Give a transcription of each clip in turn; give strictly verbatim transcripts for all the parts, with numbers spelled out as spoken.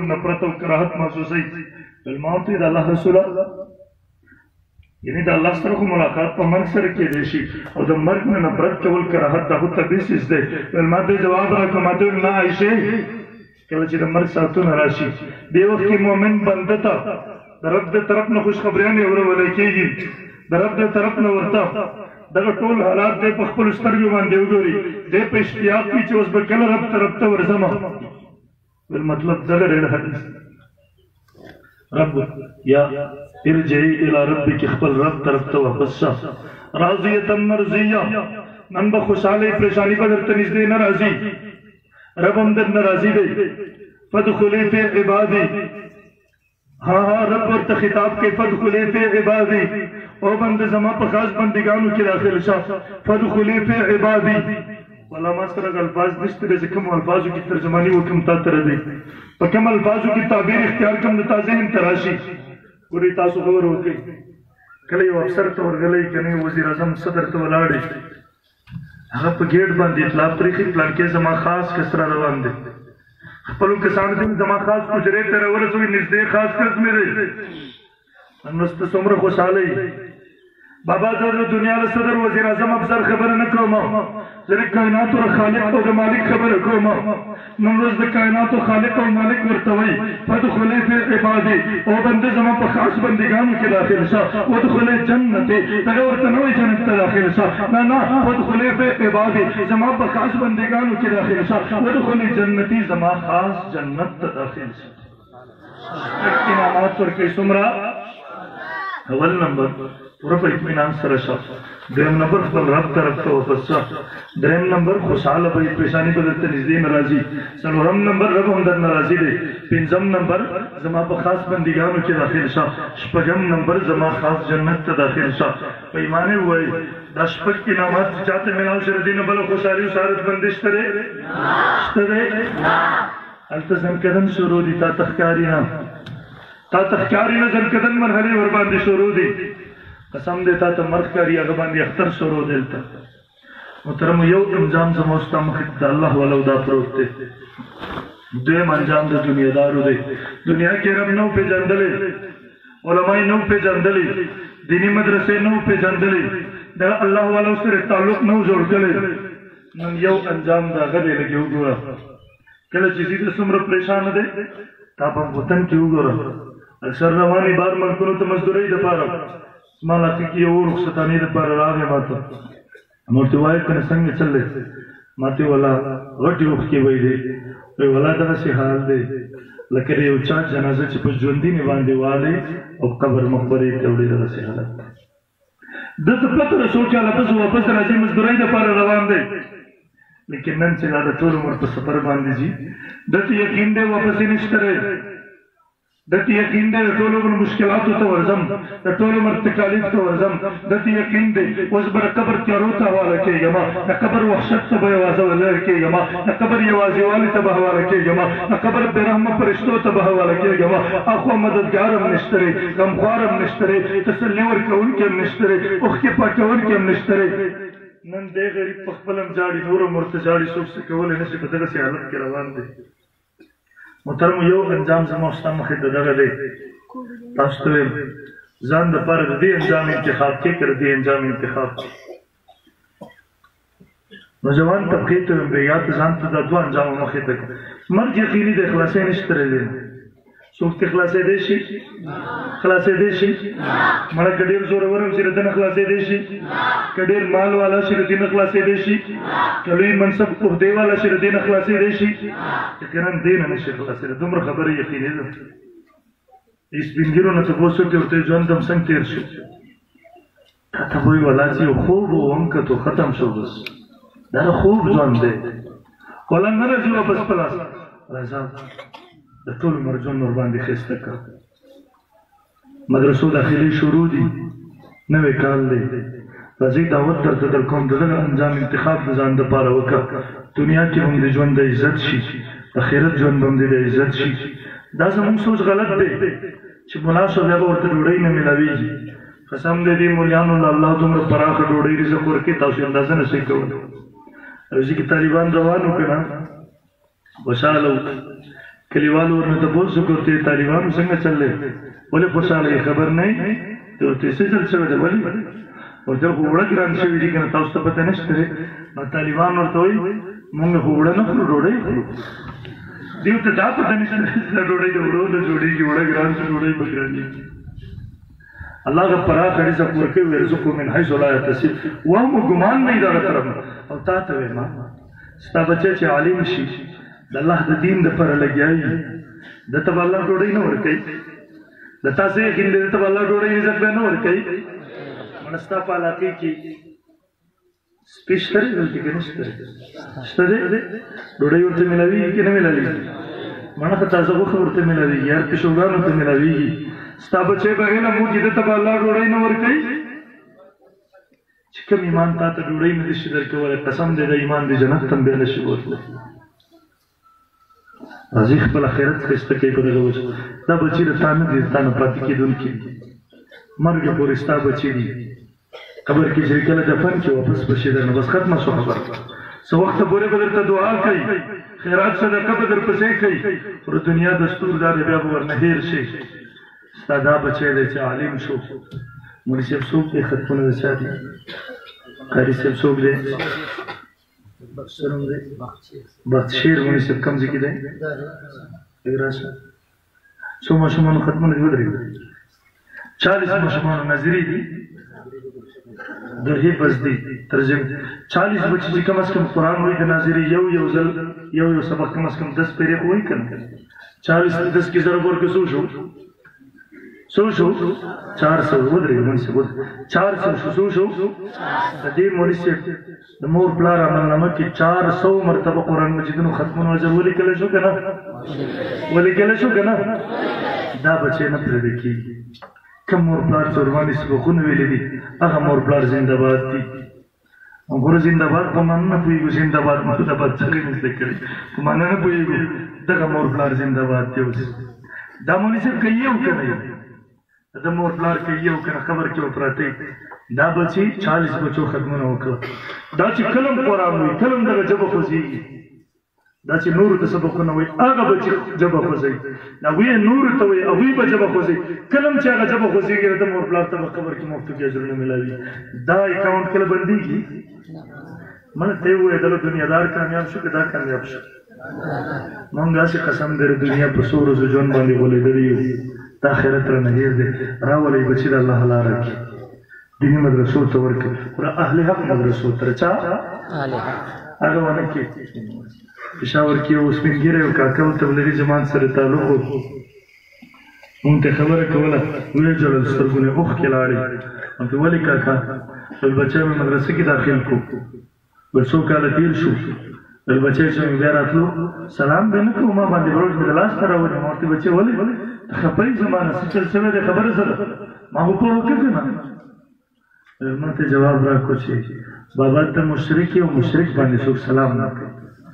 نفرت او کراهت محسوسوي الموت د الله رسول یعنی د الله سره خو ملاقات په مرګ سره کېدی شي او د مرګ نه نفرت کول کراهت دا خو تبعیض دی ما ته جواب راکړه ما ته نه عایشې کله چې د مرګ ساعتونه راشي دې وخت کې مؤمن بنده ته د رب د طرف نه خوش خبریانې اورول کېږي د رب د طرف نه ورته دغه ټول حالات دی په خپلو سترګو باندې وګوري دی په اشتیاق کې چې اوس به کله رب طرف ته ورځمه مطلب دغه ډېر حدیث رب یا ارجعی الى ربک خپل رب طرف ته واپس شه راضیه مرضیه نن به خوشحالۍ پریشاني به درته نږدې نه راځي رب هم درنه راضي دی فادخلي فی عبادي ها ها رب ورته خطاب کوي فادخلي فی عبادي او بنده زما په خاص بندګانو کې داخل شه فادخلي فی عبادي والله ما سره الفاظ نشته چې کوم الفاظو کې ترجمانی وکم تا تر دی په کوم الفاظو کې تعبیر اختیار کوم د تازه انتراشي ګوري تاسو خبر وکړئ کله یو افسر ته ورغلی کنه وزیر اعظم صدر ته ولاړ هغه په ګیټ باندې اطلاع پرېښي پلان کې زما خاص کسره روان دی خپلو کسانو ته زما خاص حجرې ته راورسوي نږدې خاص کس مې دی نو ته څومره خوشحالۍ بابا زه د دنیا د صدر وزیر اعظم افسر خبره نه کوم زه د کائناتو خالق او د مالک خبره کوم نن ورځ د کائناتو خالق او مالک ورته وایي فادخلي فی عبادي او بنده زما په خاص بندګانو کې داخل شه وادخلي جنتي دغه ورته نه وایي جنت ته داخل شه نه نه فادخلي فی عبادي زما په خاص بندګانو کې داخل شه وادخلي جنتي زما خاص جنت ته داخل شه انعامات ورکړي څومره اول نمبر پورا په اطمینان سره شه دویم نمبر خپل رب طرف ته واپس شه دریم نمبر خوشحاله به پریشاني به درته نږدې نه راځي څلورم نمبر رب هم درنه راضي دی پنځم نمبر زما په خاص بندګانو کې داخل شه شپږم نمبر زما خاص جنت ته داخل شه په ایمان یې ووایي دا شپږ انعامات چې چاته میلاو شي د دې نه بله خوشحالي او سعادت بندي شته دی شته دی هلته ځنکدن شروع دي تا ته ښکاري نه تا ته ښکاري نه ځنکدن مرحلې ورباندې شروع دي قسم دې تا ته مرګ ښکاري هغه باندې اختر شروع دی دلته محترم یو انجام زما ستا مخې ته الله ولو دا پروت دی دویم انجام د دنیادارو دی دنیا کې رب نو پېژندلی علما یې نو پېژندلی دیني مدرسې نو پېژندلی دغه الله والو سره تعلق نو جوړ کړی نن یو انجام د هغه دی لکې وګوره کله چې زیده څومره پریشان دی تا په وطن کې وګوره اکثر روانې بار ملکونو ته مزدورۍ دپاره ما لاقي کې یو رخصتانۍ دپاره راغی ما ته ما ورته وایي که نه څنګه چل دی ما ته ولا غټې اوښکې ویې دی وایي ولا دغسې حال دی لکه د یو چا جنازه چې په ژوندینې باندې والي او قبر مقبرې ته وړي دغسې حالت دی ده ته پته ده څو کاله پس واپس راځي مزدورۍ دپاره روان دی لیکن نن چې دا د ټول عمر په سفر باندې ځي ده ته یقین دی واپس یې نشته دی ده ته یقین دی د ټول عمر مشکلاتو ته ورځم د ټول عمر تکالیف ته ورځم ده ته یقین دی اوس به د قبر تیارو ته حواله کېږم د قبر وحشت ته به یوازې لرې کېږم د قبر یوازېوالي ته به حواله کېږم د قبر بېرحمه فرشتو ته به حواله کېږم اخوا مددګار هم نشته دی غمخوار هم نشته دی تسلي ورکوونکی هم نشته دی اوښکې پاکوونکی هم نشته دی نن دی غریب په خپل هم جاړي نور هم ورته جاړي څوک څه کولی نه شي په دغسې حالت کې روان دی محترم یو انجام زما ستا مخې ته دغه دی تاسو ته ویم ځان دپاره د دې انجام انتخاب کې که د دې انجام انتخاب نوجوان طبقې ته ویم یا ته ځان ته دا دوه انجامو مخې ته کړه مرګ یقیني د خلاصۍ نشته دی څوک ته خلاصېدی شي خلاصېدی شي مړه که ډېر زورور هم چې د ده نه خلاصېدی شي که ډېر مال والا شي د دې نه خلاصېدی شي که لوی منصب عهدې والا شي د دې نه خلاصېدی شي یقینا دې نه نه شي خلاصېدی دومره خبره یقیني ده سپین ږیرو نه تپوس وکړې ورته یې ژوند هم څنګه تېر شو تا ته به وایي والله چې یو خوب و ومکتو ختم شو بس دا د خوب ژوند دی ولا نه راځي واپس په لاس راځه د ټول عمر ژوند ورباندې ښایسته کړه مدرسو داخلي شروع دي نوی کال دی راځئ دعوت درته در کوم د دغه انجام انتخاب د ځان دپاره وکړه دنیا کې هم د ژوند د عزت شي آخرت ژوند به هم د عزت شي دا زموږ سوچ غلط دی چې ملا شو بیا به ورته ډوډۍ نه میلاویږي قسم دی دې مولیانو له الله دومره پراخه ډوډۍ رزق ورکړي تاسو اندازه نه شئ کولی روزي کې طالبان روان وکړه خوشحاله وکړه کلیوالو ورنه تپوس وکړ ته طالبانو څنګه چللی ولې خوشحاله خبر نه یې ته ورته څه چل شوی دی ولې ورته خو اوړه ګران شوي دي که نه تاسو ته پته نشته دی نو طالبان ورته وایي مونږ خو اوړه نه خورو ډوډۍ خورو دیو ته دا پته نشته دا ډوډۍ د اوړو نه جوړېږي اوړه ګران شي ډوډۍ به ګرانېږي الله غ پراخ رزق ورکوي ويرزقه من حيث لا يحتسب وهم ګمان نه دغه طرف او تا ته وایم ستا بچی چې عالم شي د الله د دین دپاره لګیایي ده ته به الله ډوډۍ نه ورکوي د تاسو یقین دی ده ته به الله ډوډۍ رزق بیا نه ورکوي مړه ستا په علاقې کې سپي شته دی دلته کې نشته شته دی ډوډۍ ورته میلاوېږي که نه میلاوېږي مړه که تازه غوښه ورته میلاوېږي هر پیشوګان ورته میلاوېږي ستا بچی به علم وکړي ده ته به الله ډوډۍ نه ورکوي چې کوم ایمان تا ته ډوډۍ نه دي شي درکولی قسم دی د ایمان د جنت ته هم بیا نه شي بوتلی راځي خپل آخرت ښایسته کوي په دغه وجه دا بچي د تا نه دي تا نه پاتې کېدونکي دي مرګ پورې ستا بچي دي قبر کې چې کله دفن کې واپس به شي درنه بس ختمه شو خبره څه وخته پورې به درته دعا کوي خیرات صدقه به درپسې کوي پر دنیا دستور دا دی بیا به ورنه هېر شي ستا دا بچی دی چې عالم شو مولي صاحب څوک دی ختمونه د چا دي قاري صاحب څوک دی بختشیر مولي صاحب کوم ځای کې دی لږ راشه څو ماشومانو ختمونه دي ودرېږي چالیس ماشومانو ناظري دي درې بس دي ترجمه چالیس بچي چې کم از کم قرآن وایي د ناظري یو یو ځل یو یو سبق کم از کم دس پیرې خو وایي که نه چالیس دس کې ضرب ورکړه څو شو څو شو چار سو ودرېږه مولي صاحب چار سو شو څو شو د دې مولي صاحب د مور پلار عملنامه کې چار سو مرتبه قرآن مجیدونو ختمونو اجر ولیکلی شو که نه ولیکلی شو که نه دا بچی نه پرېږدی کېږي کم مور پلار چې ورباندې سبقونه ویلي دي هغه مور پلار زنده باد دي ګوره زنده باد په معنی نه پوهېږو زنده باد مو د بادشاهۍ مې زده کړي په معنی نه پوهېږو دغه مور پلار زنده باد دی اوس دا مولي صاحب که یو که نه د مور پلار که یو که نه خبر کې به پراته دا بچي چالیس بچو ختمونه وکړه دا چې کلم قرآن وایي کلم دغه ژبه خوځېږي دا چې نورو ته سبقونه وایي هغه به چې ژبه خوځوي هغوی یې نورو ته وایي هغوی به ژبه خوځوي کلم چې هغه ژبه خوځېږي د مور پلار ته به قبر کې مفتو کې اجرونه میلاوي دا اکاونټ کله بندېږي مړه ته یې ووایه دله دنیادار کامیاب شو که دا کامیاب شو مونږ داسې قسم دی د دنیا په څو ورځو ژوند باندې غولېدلي یو دا آخرت رانه هېر دی راولئ بچي د الله لاره کې دیني مدرسو ته ورکړي پوره اهل حق مدرسو ته چا هغه ونه کې پېښور کې یو سپین ږیری یو کاکا و تبلیغي جماعت سره تعلق و مونږ ته خبره کوله ویې ژړل سترګو نه اوښکې لاړې مونږ ته ولې کاکا بل بچی مې مدرسې کې داخل کړو بل څو کاله تېر شو بل بچی چې مې بیا راتلو سلام به نه کوو ما باندې بروج مې د لاس ته راولي ما ورته بچی ولې خبرې زمانه څه چل شوی دی خبره سره ما خو پوه وکړه نه ما ته جواب راکړو چې بابا ته مشرک او مشرک باندې څوک سلام نه کوي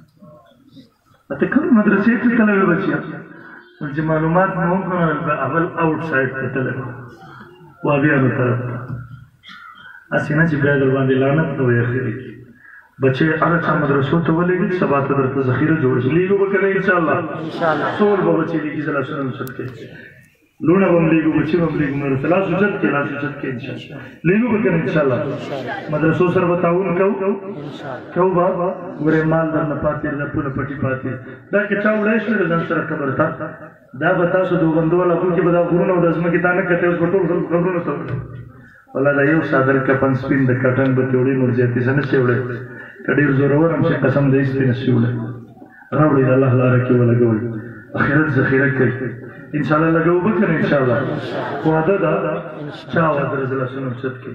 ته کوم مدرسې ته تللی بچیا چې معلومات مو وکړل اول آوټ سایډ ته تللی وابیانو طرف ته هسې نه چې بیا در باندې لعنت نه وایي اخري کې بچے هغه چا مدرسو ته ولېږي سبا ته درته ذخیره جوړ شي لیږو به که نه انشاءالله ټول به بچې لیږي زه لاسونه اوچت کوي لوڼه به هم لیږو بچې به هم لیږو مدرسه لاس اوچت کړي لاس اوچت کړي انشاءالله لیږو به که نه انشاءالله مدرسو سره به تعاون کوو کوو به ګورې مال درنه پاتې دا پونه پټي پاتې دا که چا وړی شوې د ځان سره قبر ته دا به تاسو د اوغندو علاقو کې به دا غرونه او د ځمکې تا نه کتئ اوس به ټول خلکو قبرونو ته والله دا یو څادر کفن سپین د کټن به تې وړي نور زیاتې څه نشي وړی که ډېر زورور هم چې قسم د ایستې نشي وړی راوړئ د الله لاره کې ولګوئ آخرت ذخیره کوي انشاءالله لګوو به که نه انشاءالله واده ده چا واده د لاسونه اوچت کوي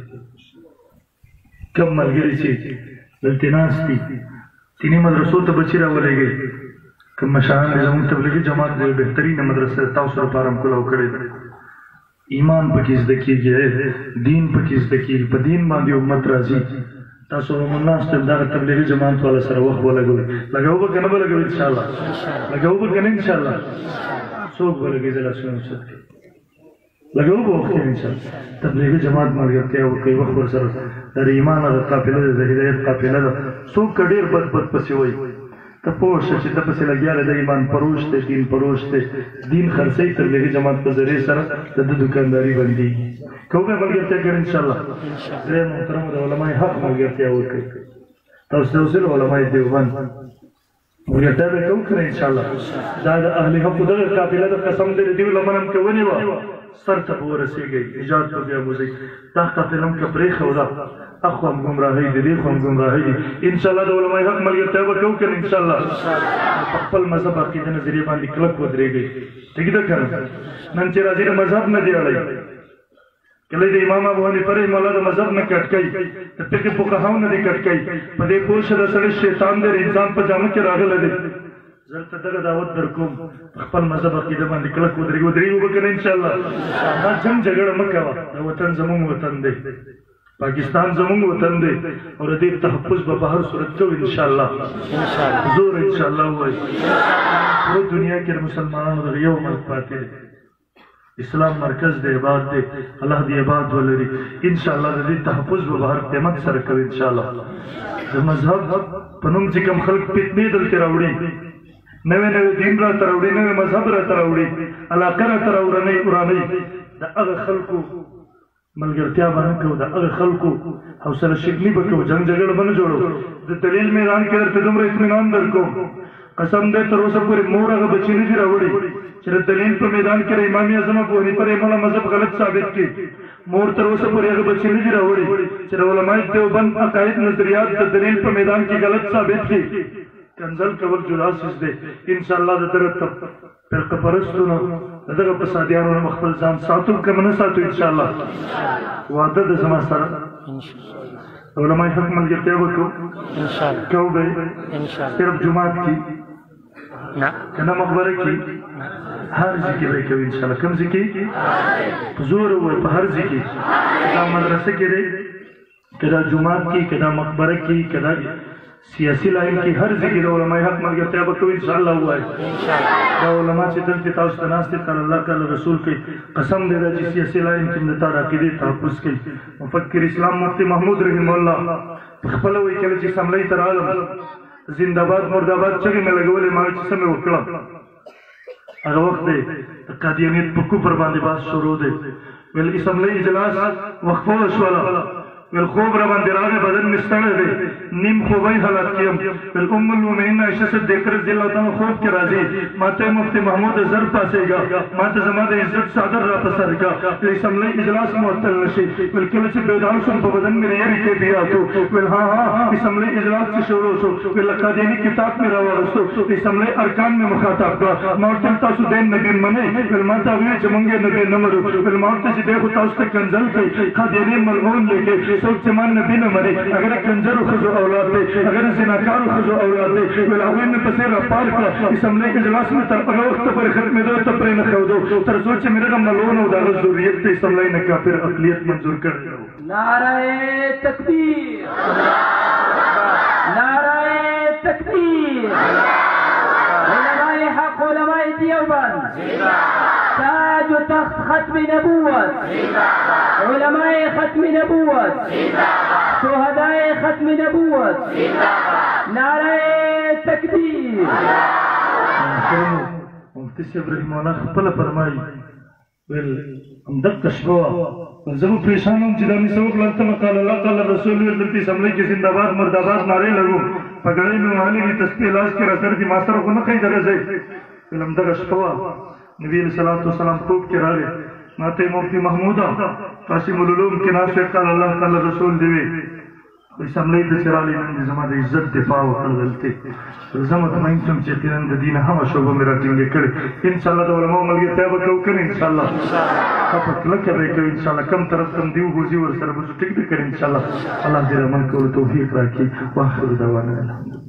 کم ملګري چې دلته ناست دي دیني مدرسو ته بچي راولېږئ کوم مشران دي زموږ تبلیغي جماعت د بهترینه مدرسه تاسو لپاره هم کلو کړې ده ایمان پکې زده کېږي دین پکې زده کېږي په دین باندې امت راځي تاسو هم ناست دغه تبلیغي جماعت والا سره وخت ولګوئ لګوو به که نه به لګوئ انشاءالله لګوو به که نه انشاءالله څوک به لګوي زه لاسونه اوچت کوي لګوو به وخت انشاءالله تبلیغي جماعت ملګرتیا وکړئ وخت ورسره د ایمان هغه قافله ده د هدایت قافله ده څوک که ډېر بد بد پسې وایي ته پوه شه چې ته پسې لګیا دی د ایمان پروش دی دین پروش دی دین خرڅوي تبلیغي جماعت په ذریعې سره د ده دکانداري بندېږي که وبه ملګرتیا کړې انشاءالله درې محترمو د علمای حق ملګرتیا وکړئ تاسو ته وسیل علمای دیوبند ملګرتیا به کوو که نه انشاءالله دا د اهل حقو دغه قافله د قسم دی د دې علما هم که ونیوه سر ته به ورسېږئ نجات به بیاموځئ دا قافله هم که پرېښوده اخو هم ګمراهۍ دي دې خو هم ګمراهۍ دي انشاءالله د علمای حق ملګرتیا به کوو که نه انشاءالله په خپل مذهب عقیده نظریې باندې کلک ودرېږئ ټیک ده که نه نن چې راځي د مذهب نه دی اړئ کله د امام ابو حنیفه رحمه الله د مذهب نه کټ کوي د فقه فقهاو نه دې کټ کوي په دې پوه شه د سړی شیطان دی انسان په جامه کې راغلی دی زه ته دغه دعوت در کوم خپل مذهب عقیده باندې کلک ودرېږي ودرېږو به که نه انشاءالله دا جنګ جګړه مه کوه دا وطن زموږ وطن دی پاکستان زموږ وطن دی او د دې تحفظ به په هر صورت کوو انشاءالله زور انشاءالله ووایي پوره دنیا کې د مسلمانانو دغه یو ملک پاتې دی اسلام مرکز دی عباد دی الله دې عباد ولري انشاءالله د دې تحفظ به په هر قیمت سره کوي انشاءالله د مذهب په نوم چې کوم خلک فتنې دلته راوړي نوې نوې دین راته راوړي نوې مذهب راته راوړي علاقه راته راوړنۍ ورانوي د هغه خلکو ملګرتیا به نه کوو د هغه خلکو حوصله شکني به کوو جنګ جګړه به نه جوړو د دلیل میدان کې درته دومره اطمینان در کوم قسم دی تر اوسه پورې مور هغه بچي نه دي راوړي چې د دلیل په میدان کې د امام اعظم ابو حنیفه رحمه الله مذهب غلط ثابت کړي مور تر اوسه پورې هغه بچي نه دي راوړي چې د علمای دیوبند عقاید نظریات د دلیل په میدان کې غلط ثابت کړي کنزل کول جدا سیز دی انشاءالله د دغه فرقه پرستو نه د دغه فسادیانو نه خپل ځان ساتو که نه ساتو انشاءالله وعده ده زما سره علمای حق ملګرتیا به کوو کوو به صرف جماعت کې که نه مقبره کې هر ځای کې به یې کوي انشاءالله کوم ځای کې په زور ووایي په هر ځای کې که دا مدرسه کې دی که دا جماعت کې که دا مقبره کې که دا سیاسي لاین کې هر ځای کې د علمای حق ملګرتیا به کوو انشاءالله ووایي دا علما چې دلته تاسو ته ناست دي قال الله قال رسول کوي قسم دی دا چې سیاسي لاین کې د تا د عقیدې تحفظ کوي مفکر اسلام مفتی محمود رحمه الله په خپله وایي کله چې اسمبلۍ ته راغلم زنده‌باد مرده‌باد چغې مې لګولې ما چې څه مې وکړه هغه وخت دی د قادیانیت په کفر باندې بحث شروع دی ویل اسمبلۍ اجلاس وقفه وشوله ویل خوب را باندې راغی بدن مې ستړی دی نیم خوبی حالت کې یم ویل ام المؤمنین عایشه صدیقه رضی الله تعالی خوب کې راځي ما ته مفتی محمود زر پاسېږه ما ته زما د عزت څادر را په سر کا ویل اسمبلۍ اجلاس معطل نشي ویل کله چې بیدار شوم په بدن مې یاري کې بیا تو ویل ها ها اسمبلۍ اجلاس چې شروع شو ویل قادیانی کتاب مې راوړستو اسمبلۍ ارکان مې مخاطب کړه ما ورته تاسو دین نبی منئ ویل ما ته ویل چې مونږ نبی نه منو ویل ما ورته چې دی خو تاسو ته کنځل کوي قادیانی ملعون دی څوک چې ما نبي نه مني اگر کنجرو ښځو اولاد دی اگر زناکارو ښځو اولاد دی ویل هغوی مې پسې راپار کړه اسمبلۍ اجلاس مې تر هغه وخته پورې ختمېدو ته پرې نه ښودو تر څو چې مې دغه ملعون او د هغه ذریت ته اسمبلۍ نه کافر اقلیت منظور کړی و نعره تکبیر نعره تکبیر علماء حق علماء دیوبند تاج و تخت ختم نبوت علماء ختم نبوت شهداء ختم نبوت نعره تکبیر مفتی صاحب رحمه الله خپله فرمایي ویل همدغه شپه وه زه به پریشان وم چې دا مې څه وکړل ته قال الله قال رسول ویل دلته اسمبلۍ کې زنده‌باد مرده‌باد نارې لګوم پګړۍ مې وهلې وي تسبیح لاس کې را سره دي ما سره خو نه ښایي دغه ځای ویل همدغه شپه وه نبی علیه صلات وسلام خوب کې راغی ما ته مفتی محموده قاسم العلوم کې ناست قال الله قال رسول دی وی اسمبلۍ ته چې راغلی نن دې زما د عزت دفاع وکړه دلته زه مطمئن شوم چې یقینا د دین هغه شوبه مې راټینګې کړې انشاءالله د علماو ملګرتیا به کوو که نه انشاءالله ښه په کلکه به یې کوو انشاءالله کوم طرف ته هم دی وګوځي ورسره به ټیک دی کړې انشاءالله الله دې د عمل کولو توفیق راکړي واخر دعوانا الحمدلله